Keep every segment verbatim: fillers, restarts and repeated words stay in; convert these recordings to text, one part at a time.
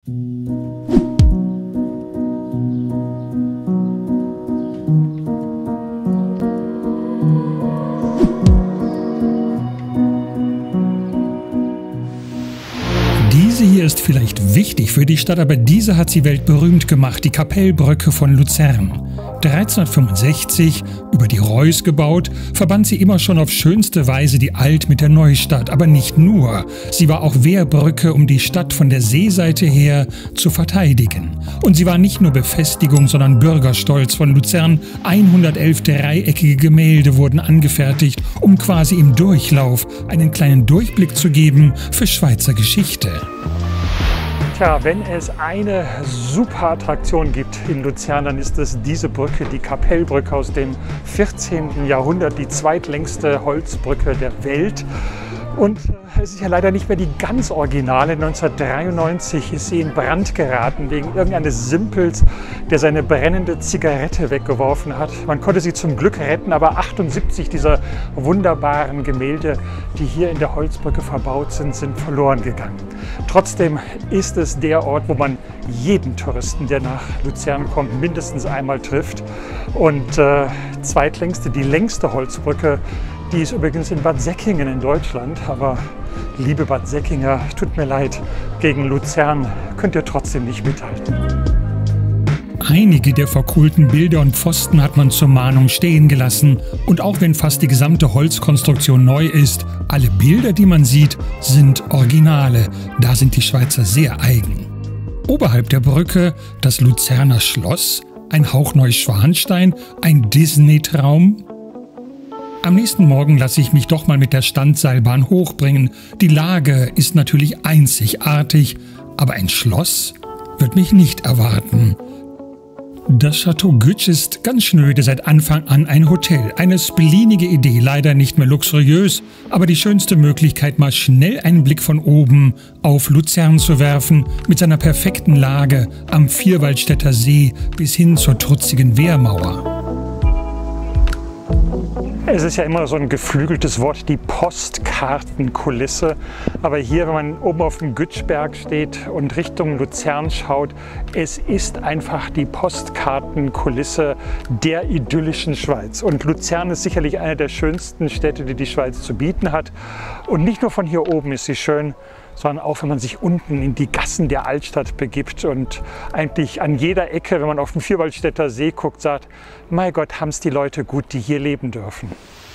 Diese hier ist vielleicht wichtig für die Stadt, aber diese hat sie weltberühmt gemacht, die Kapellbrücke von Luzern. dreizehnhundertfünfundsechzig, über die Reuss gebaut, verband sie immer schon auf schönste Weise die Alt- mit der Neustadt. Aber nicht nur, sie war auch Wehrbrücke, um die Stadt von der Seeseite her zu verteidigen. Und sie war nicht nur Befestigung, sondern Bürgerstolz von Luzern. hundertelf dreieckige Gemälde wurden angefertigt, um quasi im Durchlauf einen kleinen Durchblick zu geben für Schweizer Geschichte. Tja, wenn es eine super Attraktion gibt in Luzern, dann ist es diese Brücke, die Kapellbrücke aus dem vierzehnten Jahrhundert, die zweitlängste Holzbrücke der Welt. Und es ist ja leider nicht mehr die ganz originale. neunzehnhundertdreiundneunzig ist sie in Brand geraten wegen irgendeines Simpels, der seine brennende Zigarette weggeworfen hat. Man konnte sie zum Glück retten, aber achtundsiebzig dieser wunderbaren Gemälde, die hier in der Holzbrücke verbaut sind, sind verloren gegangen. Trotzdem ist es der Ort, wo man jeden Touristen, der nach Luzern kommt, mindestens einmal trifft. Und äh, zweitlängste, die längste Holzbrücke, die ist übrigens in Bad Säckingen in Deutschland, aber liebe Bad Säckinger, tut mir leid, gegen Luzern könnt ihr trotzdem nicht mithalten. Einige der verkohlten Bilder und Pfosten hat man zur Mahnung stehen gelassen. Und auch wenn fast die gesamte Holzkonstruktion neu ist, alle Bilder, die man sieht, sind Originale. Da sind die Schweizer sehr eigen. Oberhalb der Brücke das Luzerner Schloss, ein Hauch Neuschwanstein, ein Disney-Traum. Am nächsten Morgen lasse ich mich doch mal mit der Standseilbahn hochbringen. Die Lage ist natürlich einzigartig, aber ein Schloss wird mich nicht erwarten. Das Château Gütsch ist ganz schnöde seit Anfang an ein Hotel. Eine splenige Idee, leider nicht mehr luxuriös, aber die schönste Möglichkeit, mal schnell einen Blick von oben auf Luzern zu werfen, mit seiner perfekten Lage am Vierwaldstätter See bis hin zur trutzigen Wehrmauer. Es ist ja immer so ein geflügeltes Wort, die Postkartenkulisse. Aber hier, wenn man oben auf dem Gütschberg steht und Richtung Luzern schaut, es ist einfach die Postkartenkulisse der idyllischen Schweiz. Und Luzern ist sicherlich eine der schönsten Städte, die die Schweiz zu bieten hat. Und nicht nur von hier oben ist sie schön, sondern auch, wenn man sich unten in die Gassen der Altstadt begibt und eigentlich an jeder Ecke, wenn man auf den Vierwaldstätter See guckt, sagt, mein Gott, haben es die Leute gut, die hier leben dürfen.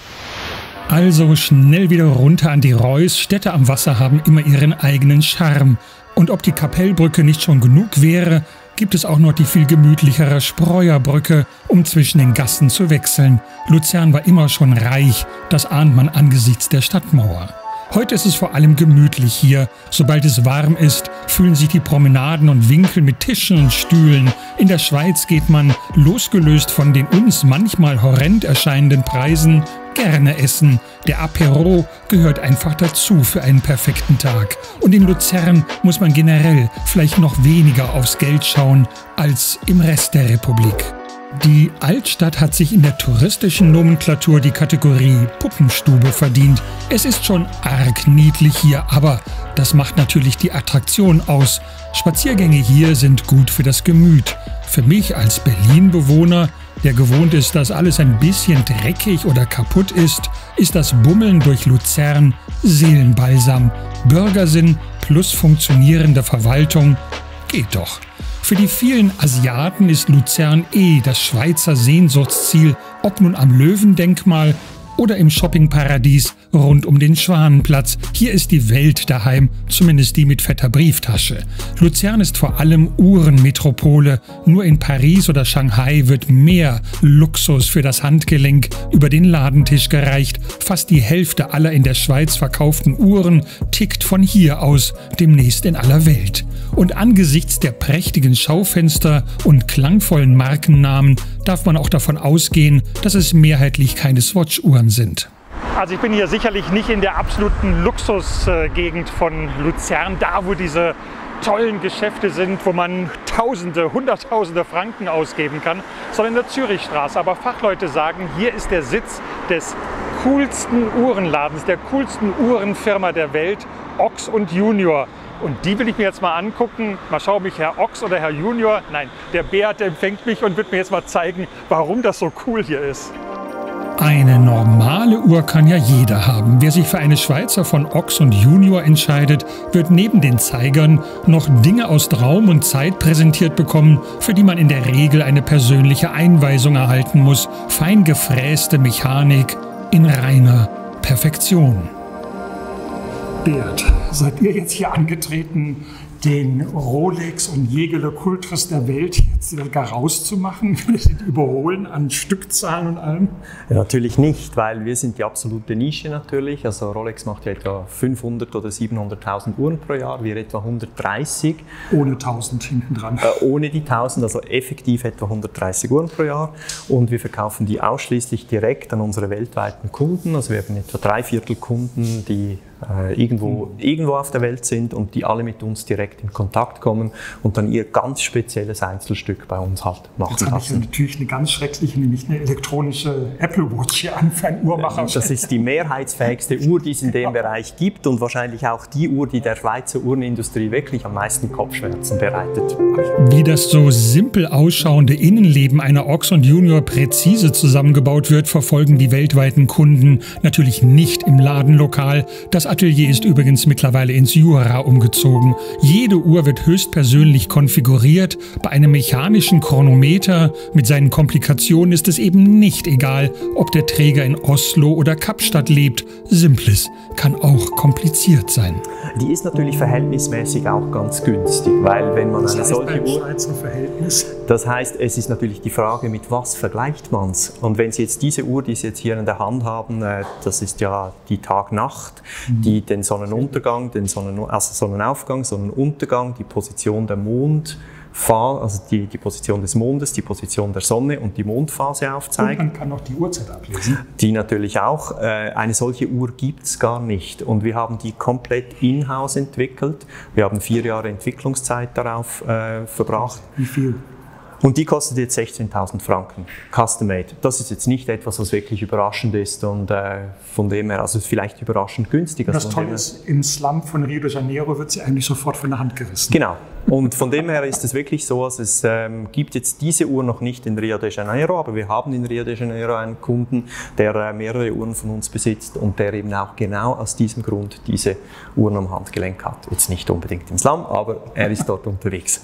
Also schnell wieder runter an die Reuss. Städte am Wasser haben immer ihren eigenen Charme. Und ob die Kapellbrücke nicht schon genug wäre, gibt es auch noch die viel gemütlichere Spreuerbrücke, um zwischen den Gassen zu wechseln. Luzern war immer schon reich, das ahnt man angesichts der Stadtmauer. Heute ist es vor allem gemütlich hier. Sobald es warm ist, fühlen sich die Promenaden und Winkel mit Tischen und Stühlen. In der Schweiz geht man, losgelöst von den uns manchmal horrend erscheinenden Preisen, gerne essen. Der Apéro gehört einfach dazu für einen perfekten Tag. Und in Luzern muss man generell vielleicht noch weniger aufs Geld schauen als im Rest der Republik. Die Altstadt hat sich in der touristischen Nomenklatur die Kategorie Puppenstube verdient. Es ist schon arg niedlich hier, aber das macht natürlich die Attraktion aus. Spaziergänge hier sind gut für das Gemüt. Für mich als Berlin-Bewohner, der gewohnt ist, dass alles ein bisschen dreckig oder kaputt ist, ist das Bummeln durch Luzern Seelenbalsam. Bürgersinn plus funktionierende Verwaltung geht doch. Für die vielen Asiaten ist Luzern eh das Schweizer Sehnsuchtsziel, ob nun am Löwendenkmal oder im Shoppingparadies rund um den Schwanenplatz. Hier ist die Welt daheim, zumindest die mit fetter Brieftasche. Luzern ist vor allem Uhrenmetropole. Nur in Paris oder Shanghai wird mehr Luxus für das Handgelenk über den Ladentisch gereicht. Fast die Hälfte aller in der Schweiz verkauften Uhren tickt von hier aus, demnächst in aller Welt. Und angesichts der prächtigen Schaufenster und klangvollen Markennamen darf man auch davon ausgehen, dass es mehrheitlich keine Swatch-Uhren sind. Also ich bin hier sicherlich nicht in der absoluten Luxusgegend von Luzern, da wo diese tollen Geschäfte sind, wo man Tausende, Hunderttausende Franken ausgeben kann, sondern in der Zürichstraße. Aber Fachleute sagen, hier ist der Sitz des coolsten Uhrenladens, der coolsten Uhrenfirma der Welt, Ochs und Junior. Und die will ich mir jetzt mal angucken. Mal schauen, ob mich Herr Ochs oder Herr Junior, nein, der Beat, der empfängt mich und wird mir jetzt mal zeigen, warum das so cool hier ist. Eine normale Uhr kann ja jeder haben. Wer sich für eine Schweizer von Ochs und Junior entscheidet, wird neben den Zeigern noch Dinge aus Raum und Zeit präsentiert bekommen, für die man in der Regel eine persönliche Einweisung erhalten muss. Fein gefräste Mechanik in reiner Perfektion. Beat, seid ihr jetzt hier angetreten, den Rolex und Jägerle Kultus der Welt jetzt gar rauszumachen? Überholen an Stückzahlen und allem? Ja, natürlich nicht, weil wir sind die absolute Nische natürlich. Also Rolex macht ja etwa fünfhundert oder siebenhunderttausend Uhren pro Jahr, wir etwa hundertdreißig. Ohne tausend hinten dran? Äh, ohne die tausend, also effektiv etwa hundertdreißig Uhren pro Jahr. Und wir verkaufen die ausschließlich direkt an unsere weltweiten Kunden. Also wir haben etwa drei Viertel Kunden, die äh, irgendwo, mhm. irgendwo auf der Welt sind und die alle mit uns direkt in Kontakt kommen und dann ihr ganz spezielles Einzelstück bei uns halt machen Jetzt lassen. habe ich natürlich eine ganz schreckliche, nämlich eine elektronische Apple Watch hier an für einen Uhrmacher. Das ist die mehrheitsfähigste Uhr, die es in dem Bereich gibt und wahrscheinlich auch die Uhr, die der Schweizer Uhrenindustrie wirklich am meisten Kopfschmerzen bereitet. Wie das so simpel ausschauende Innenleben einer Ochs und Junior präzise zusammengebaut wird, verfolgen die weltweiten Kunden natürlich nicht im Ladenlokal. Das Atelier ist übrigens mittlerweile ins Jura umgezogen. Jede Uhr wird höchstpersönlich konfiguriert. Bei einem mechanischen Chronometer mit seinen Komplikationen ist es eben nicht egal, ob der Träger in Oslo oder Kapstadt lebt. Simples kann auch kompliziert sein. Die ist natürlich verhältnismäßig auch ganz günstig, weil wenn man eine solche Uhr... Schweizer Verhältnis? Das heißt, es ist natürlich die Frage, mit was vergleicht man es? Und wenn Sie jetzt diese Uhr, die Sie jetzt hier in der Hand haben, das ist ja die Tag-Nacht, die den Sonnenuntergang, den Sonnen, also Sonnenaufgang, Sonnenuntergang, die Position der Mond, also die, die Position des Mondes, die Position der Sonne und die Mondphase aufzeigt. Und man kann auch die Uhrzeit ablesen. Die natürlich auch. Eine solche Uhr gibt es gar nicht. Und wir haben die komplett in-house entwickelt. Wir haben vier Jahre Entwicklungszeit darauf äh, verbracht. Wie viel? Und die kostet jetzt sechzehntausend Franken, custom-made. Das ist jetzt nicht etwas, was wirklich überraschend ist und äh, von dem her, also vielleicht überraschend günstig. Das Tolle ist, im Slum von Rio de Janeiro wird sie eigentlich sofort von der Hand gerissen. Genau. Und von dem her ist es wirklich so, dass es ähm, gibt jetzt diese Uhr noch nicht in Rio de Janeiro, aber wir haben in Rio de Janeiro einen Kunden, der äh, mehrere Uhren von uns besitzt und der eben auch genau aus diesem Grund diese Uhren am Handgelenk hat. Jetzt nicht unbedingt im Slum, aber er ist dort unterwegs.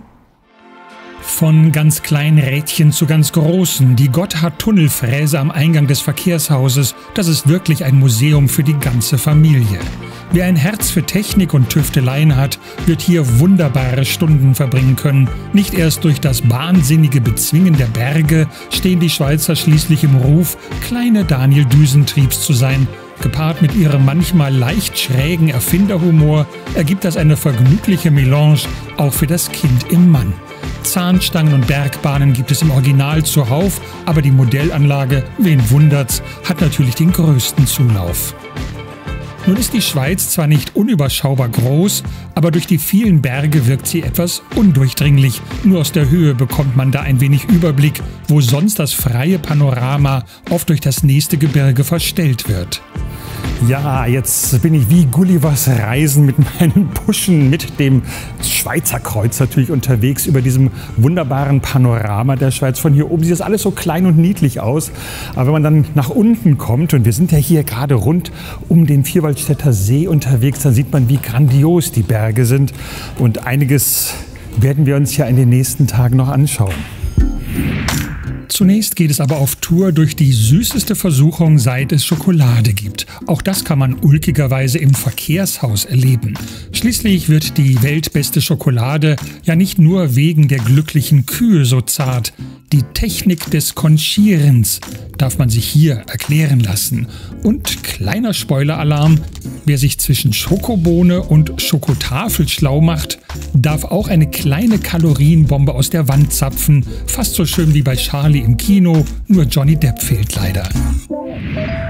Von ganz kleinen Rädchen zu ganz großen, die Gotthard-Tunnelfräse am Eingang des Verkehrshauses, das ist wirklich ein Museum für die ganze Familie. Wer ein Herz für Technik und Tüfteleien hat, wird hier wunderbare Stunden verbringen können. Nicht erst durch das wahnsinnige Bezwingen der Berge stehen die Schweizer schließlich im Ruf, kleine Daniel Düsentriebs zu sein. Gepaart mit ihrem manchmal leicht schrägen Erfinderhumor ergibt das eine vergnügliche Melange, auch für das Kind im Mann. Zahnstangen und Bergbahnen gibt es im Original zuhauf, aber die Modellanlage, wen wundert's, hat natürlich den größten Zulauf. Nun ist die Schweiz zwar nicht unüberschaubar groß, aber durch die vielen Berge wirkt sie etwas undurchdringlich. Nur aus der Höhe bekommt man da ein wenig Überblick, wo sonst das freie Panorama oft durch das nächste Gebirge verstellt wird. Ja, jetzt bin ich wie Gullivers Reisen mit meinen Buschen mit dem Schweizer Kreuz natürlich unterwegs über diesem wunderbaren Panorama der Schweiz. Von hier oben sieht das alles so klein und niedlich aus. Aber wenn man dann nach unten kommt, und wir sind ja hier gerade rund um den Vierwaldstätter See unterwegs, dann sieht man, wie grandios die Berge sind. Und einiges werden wir uns ja in den nächsten Tagen noch anschauen. Zunächst geht es aber auf Tour durch die süßeste Versuchung, seit es Schokolade gibt. Auch das kann man ulkigerweise im Verkehrshaus erleben. Schließlich wird die weltbeste Schokolade ja nicht nur wegen der glücklichen Kühe so zart. Die Technik des Konchierens darf man sich hier erklären lassen. Und kleiner Spoiler-Alarm, wer sich zwischen Schokobohne und Schokotafel schlau macht, darf auch eine kleine Kalorienbombe aus der Wand zapfen. Fast so schön wie bei Charlie im Kino, nur Johnny Depp fehlt leider.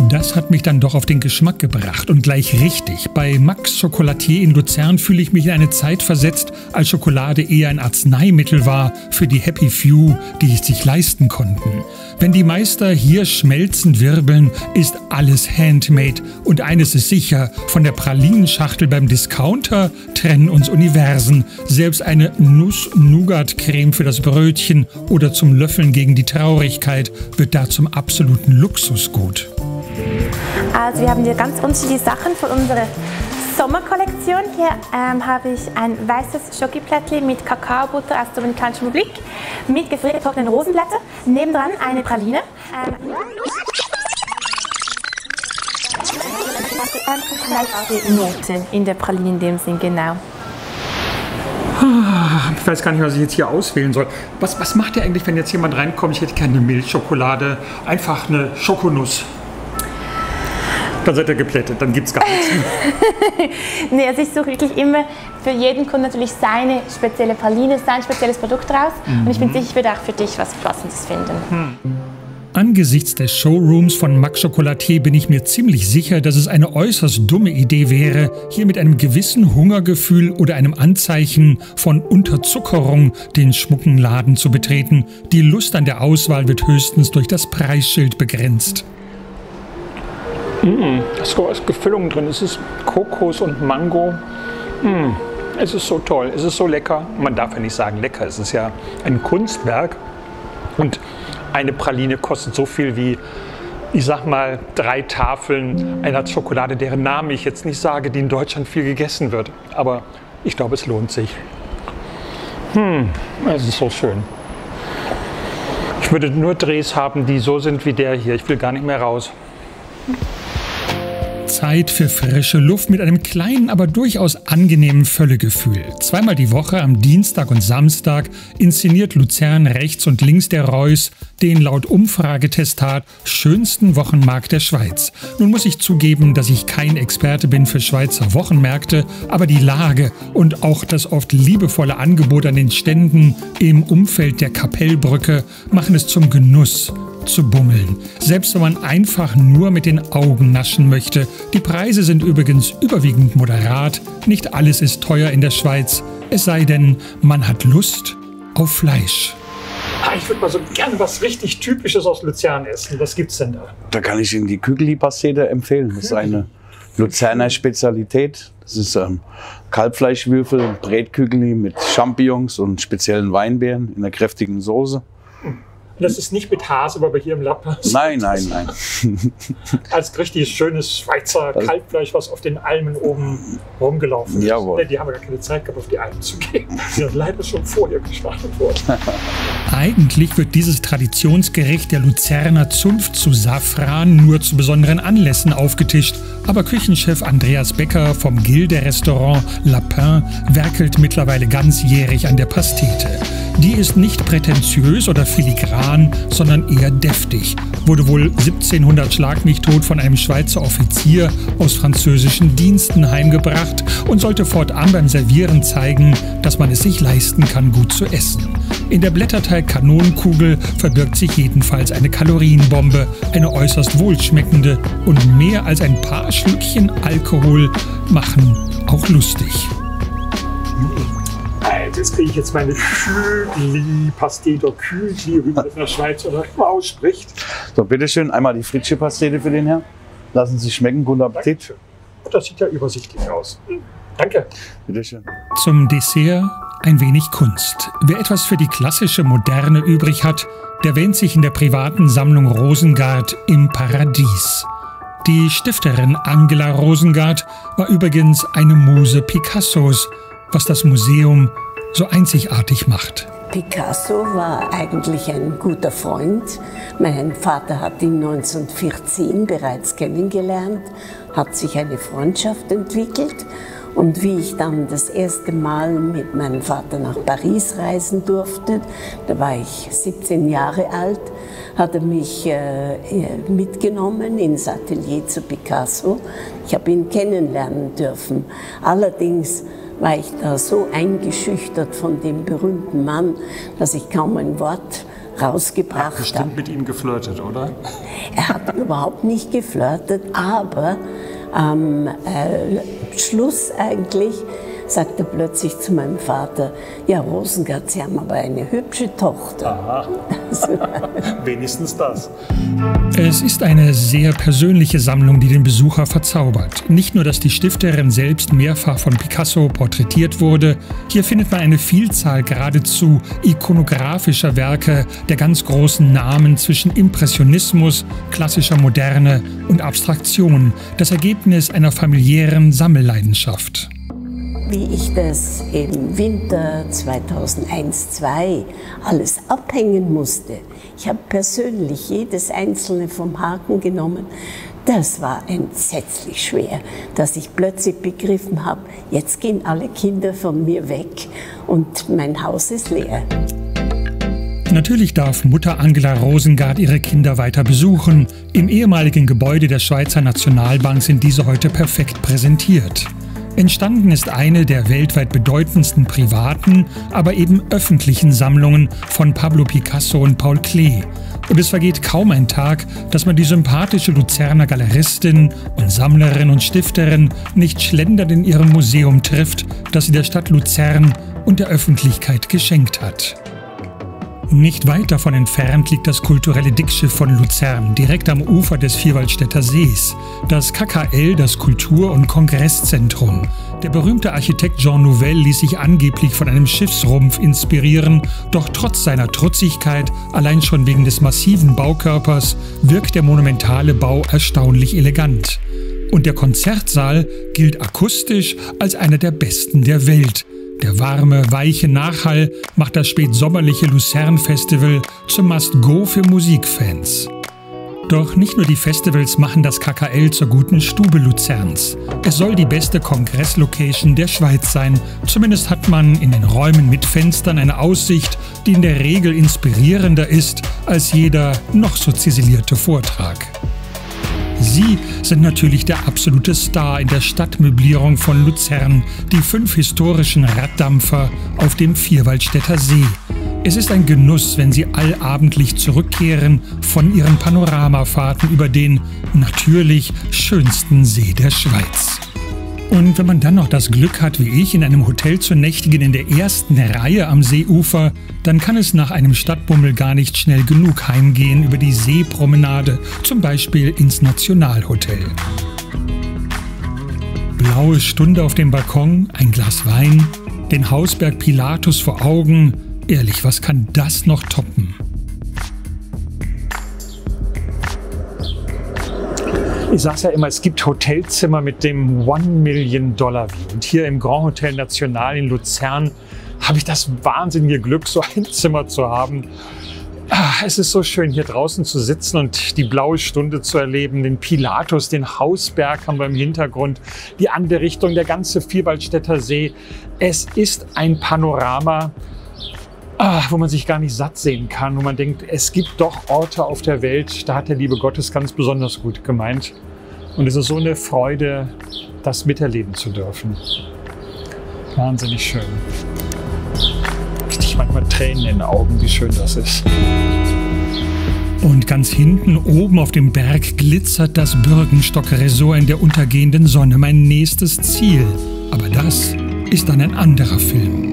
Das hat mich dann doch auf den Geschmack gebracht und gleich richtig. Bei Max Chocolatier in Luzern fühle ich mich in eine Zeit versetzt, als Schokolade eher ein Arzneimittel war für die Happy Few, die es sich leisten konnten. Wenn die Meister hier schmelzend wirbeln, ist alles handmade. Und eines ist sicher, von der Pralinenschachtel beim Discounter trennen uns Universen. Selbst eine Nuss-Nougat-Creme für das Brötchen oder zum Löffeln gegen die Traurigkeit wird da zum absoluten Luxusgut. Also wir haben hier ganz unterschiedliche Sachen für unsere Sommerkollektion. Hier ähm, habe ich ein weißes Schokiplättchen mit Kakaobutter aus der Dominikanischen Republik mit gefriergetrockneten Rosenblätter. Nebendran eine Praline. Ähm, die Noten in der Praline in dem Sinn, genau. Ich weiß gar nicht, was ich jetzt hier auswählen soll. Was, was macht ihr eigentlich, wenn jetzt jemand reinkommt, ich hätte gerne eine Milchschokolade, einfach eine Schokonuss? Dann seid ihr geplättet, dann gibt es gar nichts mehr. Nee, also ich suche wirklich immer für jeden Kunden natürlich seine spezielle Praline, sein spezielles Produkt raus. Mhm. Und ich bin sicher, ich werde auch für dich was Passendes finden. Mhm. Angesichts des Showrooms von Max Chocolatier bin ich mir ziemlich sicher, dass es eine äußerst dumme Idee wäre, hier mit einem gewissen Hungergefühl oder einem Anzeichen von Unterzuckerung den schmucken Laden zu betreten. Die Lust an der Auswahl wird höchstens durch das Preisschild begrenzt. Mm, da ist Gefüllung drin. Es ist Kokos und Mango. Mm, es ist so toll, es ist so lecker. Man darf ja nicht sagen lecker, es ist ja ein Kunstwerk. Und eine Praline kostet so viel wie, ich sag mal, drei Tafeln einer Schokolade, deren Namen ich jetzt nicht sage, die in Deutschland viel gegessen wird. Aber ich glaube, es lohnt sich. Hm, es ist so schön. Ich würde nur Drehs haben, die so sind wie der hier. Ich will gar nicht mehr raus. Zeit für frische Luft mit einem kleinen, aber durchaus angenehmen Völlegefühl. Zweimal die Woche am Dienstag und Samstag inszeniert Luzern rechts und links der Reuss den laut Umfragetestat schönsten Wochenmarkt der Schweiz. Nun muss ich zugeben, dass ich kein Experte bin für Schweizer Wochenmärkte, aber die Lage und auch das oft liebevolle Angebot an den Ständen im Umfeld der Kapellbrücke machen es zum Genuss zu bummeln. Selbst wenn man einfach nur mit den Augen naschen möchte. Die Preise sind übrigens überwiegend moderat. Nicht alles ist teuer in der Schweiz. Es sei denn, man hat Lust auf Fleisch. Ah, ich würde mal so gerne was richtig Typisches aus Luzern essen. Was gibt's denn da? Da kann ich Ihnen die Kügeli-Pastete empfehlen. Das ist eine Luzerner Spezialität. Das ist ähm, Kalbfleischwürfel, Brätkügeli mit Champignons und speziellen Weinbeeren in einer kräftigen Soße. Das ist nicht mit Hase, aber hier im Lappen. Nein, nein, nein. Als richtig schönes Schweizer Kalbfleisch, was auf den Almen oben rumgelaufen ist. Jawohl. Die haben ja gar keine Zeit gehabt, auf die Almen zu gehen. Die sind leider schon vorher geschlachtet worden. Eigentlich wird dieses Traditionsgericht der Luzerner Zunft zu Safran nur zu besonderen Anlässen aufgetischt. Aber Küchenchef Andreas Becker vom Gilde-Restaurant Lapin werkelt mittlerweile ganzjährig an der Pastete. Die ist nicht prätentiös oder filigran, sondern eher deftig. Wurde wohl siebzehnhundert schlag mich tot von einem Schweizer Offizier aus französischen Diensten heimgebracht und sollte fortan beim Servieren zeigen, dass man es sich leisten kann, gut zu essen. In der Blätterteig-Kanonenkugel verbirgt sich jedenfalls eine Kalorienbombe, eine äußerst wohlschmeckende und mehr als ein paar Schlückchen Alkohol machen auch lustig. Jetzt kriege ich jetzt meine Kügli-Pastete oder Kügli, wie man das in der Schweiz oder immer ausspricht. So, bitteschön, einmal die Fritsche-Pastete für den Herrn. Lassen Sie sich schmecken, guten Appetit. Dankeschön. Das sieht ja übersichtlich aus. Danke. Bitteschön. Zum Dessert ein wenig Kunst. Wer etwas für die klassische Moderne übrig hat, der wähnt sich in der privaten Sammlung Rosengart im Paradies. Die Stifterin Angela Rosengart war übrigens eine Muse Picassos, was das Museum so einzigartig macht. Picasso war eigentlich ein guter Freund. Mein Vater hat ihn neunzehnhundertvierzehn bereits kennengelernt, hat sich eine Freundschaft entwickelt. Und wie ich dann das erste Mal mit meinem Vater nach Paris reisen durfte, da war ich siebzehn Jahre alt, hat er mich äh, mitgenommen ins Atelier zu Picasso. Ich habe ihn kennenlernen dürfen. Allerdings war ich da so eingeschüchtert von dem berühmten Mann, dass ich kaum ein Wort rausgebracht habe. Bestimmt mit ihm geflirtet, oder? Er hat überhaupt nicht geflirtet, aber am äh, Schluss eigentlich sagt er plötzlich zu meinem Vater, ja, Rosengart, Sie haben aber eine hübsche Tochter. Aha. Wenigstens das. Es ist eine sehr persönliche Sammlung, die den Besucher verzaubert. Nicht nur, dass die Stifterin selbst mehrfach von Picasso porträtiert wurde, hier findet man eine Vielzahl geradezu ikonografischer Werke der ganz großen Namen zwischen Impressionismus, klassischer Moderne und Abstraktion, das Ergebnis einer familiären Sammelleidenschaft. Wie ich das im Winter zweitausendeins zweitausendzwei alles abhängen musste. Ich habe persönlich jedes einzelne vom Haken genommen. Das war entsetzlich schwer, dass ich plötzlich begriffen habe, jetzt gehen alle Kinder von mir weg und mein Haus ist leer. Natürlich darf Mutter Angela Rosengart ihre Kinder weiter besuchen. Im ehemaligen Gebäude der Schweizer Nationalbank sind diese heute perfekt präsentiert. Entstanden ist eine der weltweit bedeutendsten privaten, aber eben öffentlichen Sammlungen von Pablo Picasso und Paul Klee. Und es vergeht kaum ein Tag, dass man die sympathische Luzerner Galeristin und Sammlerin und Stifterin nicht schlendernd in ihrem Museum trifft, das sie der Stadt Luzern und der Öffentlichkeit geschenkt hat. Nicht weit davon entfernt liegt das kulturelle Dickschiff von Luzern, direkt am Ufer des Vierwaldstätter Sees. Das K K L, das Kultur- und Kongresszentrum. Der berühmte Architekt Jean Nouvel ließ sich angeblich von einem Schiffsrumpf inspirieren, doch trotz seiner Trutzigkeit, allein schon wegen des massiven Baukörpers, wirkt der monumentale Bau erstaunlich elegant. Und der Konzertsaal gilt akustisch als einer der besten der Welt. Der warme, weiche Nachhall macht das spätsommerliche Luzern-Festival zum Must-Go für Musikfans. Doch nicht nur die Festivals machen das K K L zur guten Stube Luzerns. Es soll die beste Kongresslocation der Schweiz sein. Zumindest hat man in den Räumen mit Fenstern eine Aussicht, die in der Regel inspirierender ist als jeder noch so ziselierte Vortrag. Sie sind natürlich der absolute Star in der Stadtmöblierung von Luzern, die fünf historischen Raddampfer auf dem Vierwaldstätter See. Es ist ein Genuss, wenn sie allabendlich zurückkehren von ihren Panoramafahrten über den natürlich schönsten See der Schweiz. Und wenn man dann noch das Glück hat, wie ich, in einem Hotel zu nächtigen in der ersten Reihe am Seeufer, dann kann es nach einem Stadtbummel gar nicht schnell genug heimgehen über die Seepromenade, zum Beispiel ins Nationalhotel. Blaue Stunde auf dem Balkon, ein Glas Wein, den Hausberg Pilatus vor Augen. Ehrlich, was kann das noch toppen? Ich sage ja immer, es gibt Hotelzimmer mit dem One-Million-Dollar-View. Und hier im Grand Hotel National in Luzern habe ich das wahnsinnige Glück, so ein Zimmer zu haben. Es ist so schön, hier draußen zu sitzen und die blaue Stunde zu erleben. Den Pilatus, den Hausberg haben wir im Hintergrund, die andere Richtung, der ganze Vierwaldstätter See. Es ist ein Panorama, Ah, wo man sich gar nicht satt sehen kann, wo man denkt, es gibt doch Orte auf der Welt, da hat der liebe Gott es ganz besonders gut gemeint. Und es ist so eine Freude, das miterleben zu dürfen. Wahnsinnig schön. Ich manchmal Tränen in den Augen, wie schön das ist. Und ganz hinten oben auf dem Berg glitzert das Bürgenstock-Resort in der untergehenden Sonne, mein nächstes Ziel. Aber das ist dann ein anderer Film.